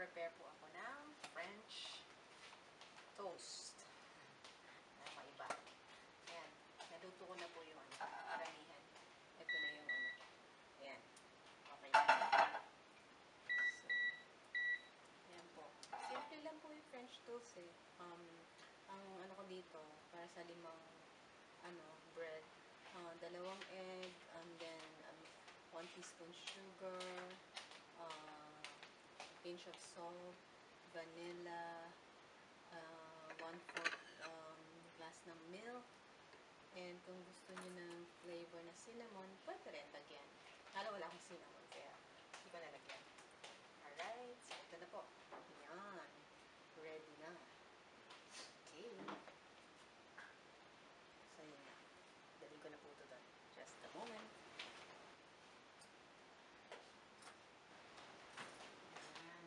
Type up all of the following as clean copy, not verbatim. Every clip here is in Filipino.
Mag-prepare po ako ng French toast. Na maiba. Ayan. Naluto ko na po yung karamihan. Ito na yung Ayan. Okay na. So, ayan po. Simple lang po yung French toast eh. Ang ano ko dito, para sa 5 bread. 2 egg, and then 1 teaspoon sugar, a pinch of salt, vanilla, 1/4 glass ng milk, and kung gusto niyo ng flavor na cinnamon, pwede rin lagyan. Wala akong cinnamon, kaya hindi ko nalagyan. Alright, so ito na po. Yan. Ready na. Okay. So yun na. Dali ko na po ito doon. Just a moment. Ayan.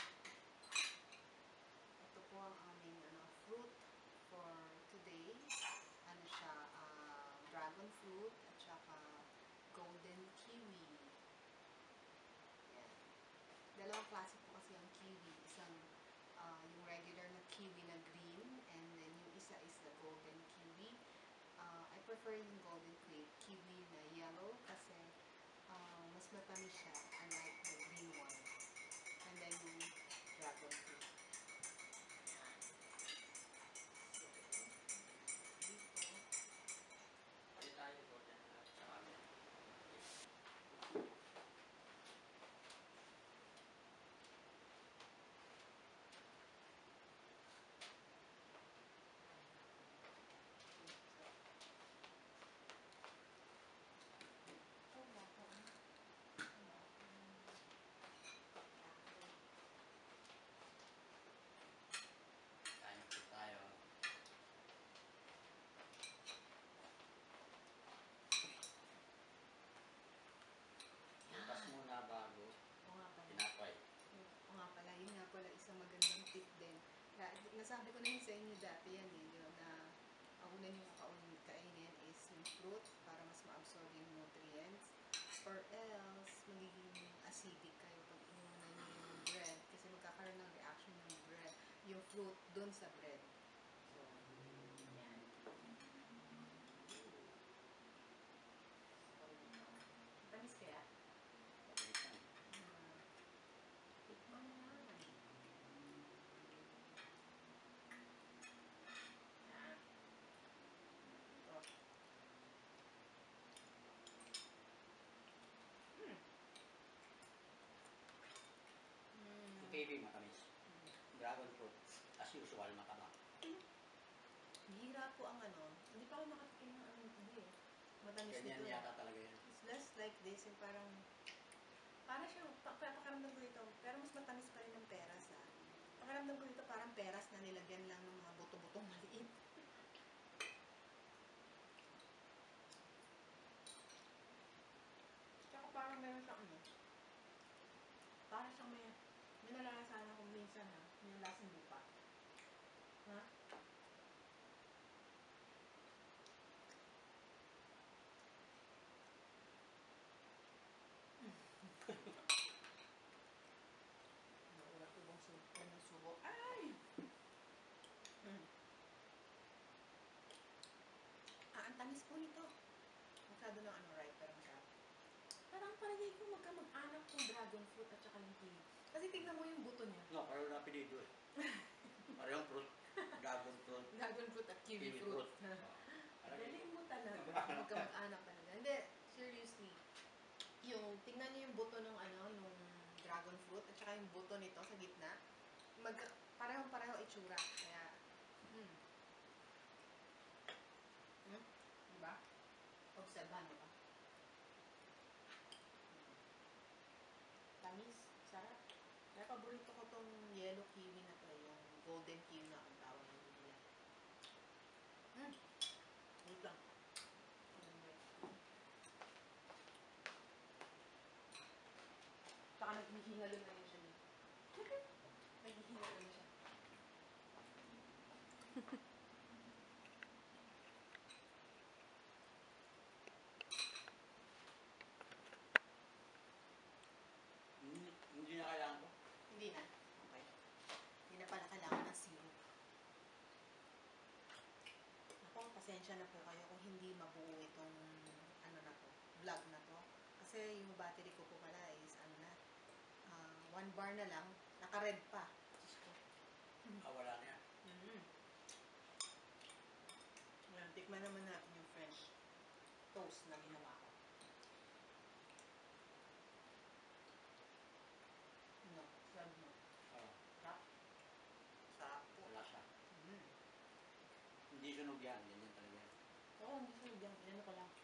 Ito po ang aming fruit for today. Ano siya, dragon fruit at saka golden kiwi. Ayan. Dalawang klase po kasi ang kiwi. Isang yung regular na kiwi na green, and then yung isa is the golden kiwi. I prefer yung golden kiwi na yellow kasi mas matamis siya, unlike the green one. And then yung dragon fruit. Ayan. So, dito. Pwede tayo po dyan sa amin. Tayo. Bukas muna bago tinapay. Oo nga pala, yun nga pala isang magandang tip din. Nasabi ko naman sa inyo dati yan na ang una nyo kainin is yung fruit para mas ma-absorb yung nutrients, or else magiging acidic kayo pag inuman nyo yung bread kasi magkakaroon ng reaction ng bread, yung fruit dun sa bread. So, yan. Tamis kaya? Tikman mo na. Yan. Ito. Yung kiwi matamis. Dragon fruit, as usual, mataba. Bihira po ang hindi pa ako nakatikim ng hindi eh. Matamis nito. Ganyan yata talaga yan. It's less like this, yung parang siyang, pakaramdam ko dito, pero mas matamis pa rin ng peras Pakaramdam ko dito parang peras na nilagyan lang ng mga buto-butong maliit. Tsaka parang meron siyang parang siyang may nalalasahan akong minsan yung lasang lupa. Ha? Naulat ko bang subo? Ay! Ang tamis po nito. Masyado ng ripe, pero masarap. Parang palagay ko magkamag-anak yung dragon fruit at saka yung kiwi. Kasi tignan mo yung buto niya. No, parang napilido eh. Parang fruit. Dragon fruit. Dragon fruit at kiwi fruit. Galing mo talaga. Magkamag-anak talaga. Hindi, seriously. Tignan niyo yung buto ng nung dragon fruit at saka yung buto nito sa gitna. Parehong-pareho itsura. Kaya, diba? Obserbahan mo ba? Tamis, sarap. Kaya paborito ko tong yellow kiwi na to, yung golden kiwi na kung tawag nila. Wait lang. Tsaka naghihingalo na rin siya dito. Naghihingalo na siya. Hindi na kailangan ko. Hindi na. pasensya na po kayo kung hindi mabuo itong ano na to, vlog na to. Kasi yung battery ko po pala is ano na, 1 bar na lang, naka-red pa. Diyos ko. Wala na yan. Ngayon, tikman naman natin yung French toast na ginawa ko. No, sarap mo. Oo. Sarap. Sarap po. Wala siya. Mm. Hindi sunog yan. Ganyan talaga yan. Oo, hindi sunog yan. Inano ko lang.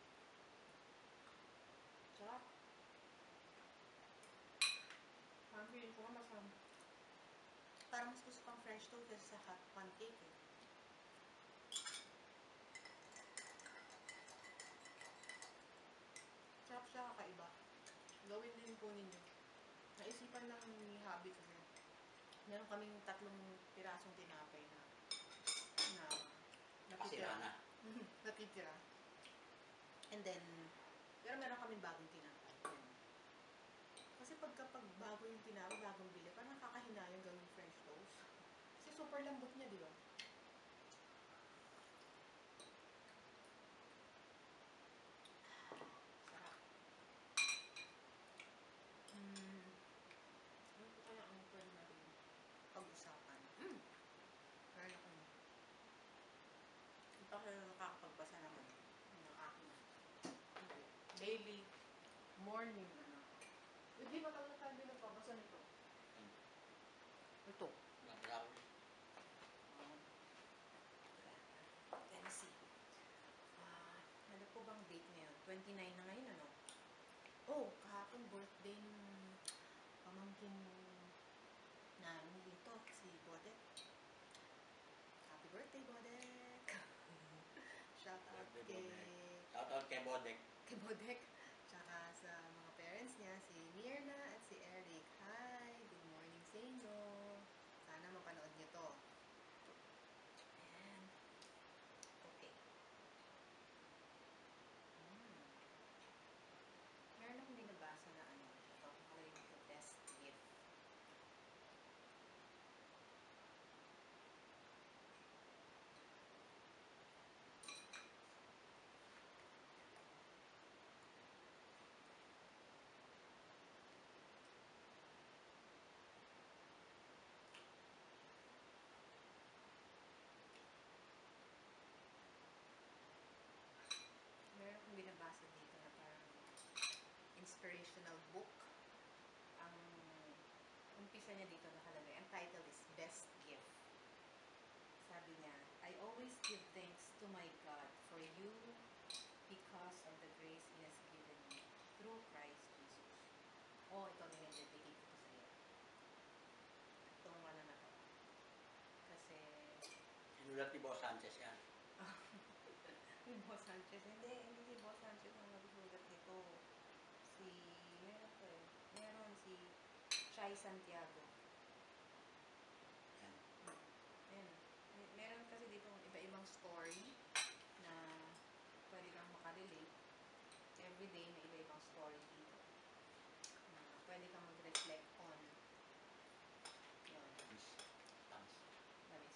Sarap. Parang feeling ko nga parang mas gusto pang French toast kaysa sa hot pancake eh. Sarap siya, kakaiba. Gawin din po ninyo. Naisipan lang ni hubby kasi meron kaming 3 pirasong tinapay na Pasira natitira. na. Natitira. And then, pero meron kaming bagong tinapay. Kasi pag bago yung tinapay, bagong bili, parang nakakahinayang gawing French toast. Kasi super lambot niya, di ba? Sarap. Ano po kaya ang pwede natin pag-usapan? Meron akong hindi pa kayo nakakapagbasa naman ng aking daily morning ano. Hindi ba talaga tayo nagpabasa nito? Ito. Wala ko. Let me see. Ano po bang date ngayon? 29 na ngayon, ano? Oh, kahapon birthday ng pamangkin namin dito, si Bodek. Happy birthday, Bodek! Shout out Birthday, kay Shout out kay Bodek. Bodek. Tsaka sa mga parents niya, si Mirna at si Eric. Hi! Good morning sa inyo. Sana mapanood niyo to. Ayan. Okay. Meron akong binabasa na ano, ito, nakalagay dito, best gift. Meron akong binabasa dito na parang inspirational book. Ang umpisa niya dito nakalagay, ang title is Best Gift. Sabi niya, I always give thanks to my God for you because of the grace He has given me through Christ Jesus. Oh, ito dinededicate ko sa iyo. Itong ano na to. Kasi Sinulat ni Boss Sanchez yan. si Boss Sanchez, hindi si Boss Sanchez ang nagsulat nito. Meron si Chai Santiago. Yan. Ayan. Meron kasi dito iba-ibang story na pwede kang makarelate. Everyday may iba-ibang story dito. Pwede kang mag-reflect on. Yun. Thanks. Labis.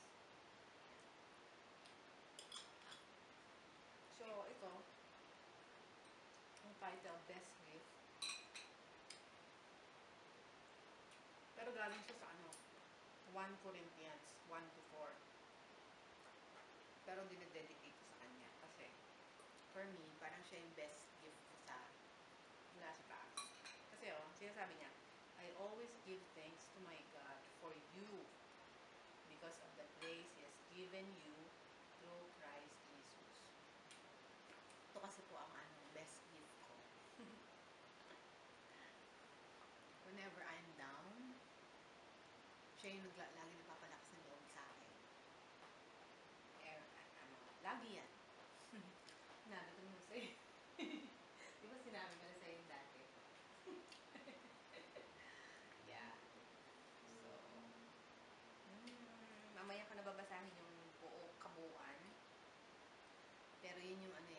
So, ito, ang title, Best Gift. Pero galing siya sa ano, 1 Corinthians 1-4. Pero dinededicate ko sa kanya kasi for me, parang siya yung best gift ko mula sa taas. Kasi sinasabi niya, I always give thanks to my God for you because of the grace He has given you through Christ Jesus. Ito kasi po ang best gift ko. Whenever I'm down, siya yung lagi nagpapalakas ng loob sa akin. Lagi yan. Sinabi ko naman sa'yo. Di ba sinabi ko na sa'yo dati? Yeah. So, mamaya ko nababasahin yung buo kabuuan. Pero yun yung ano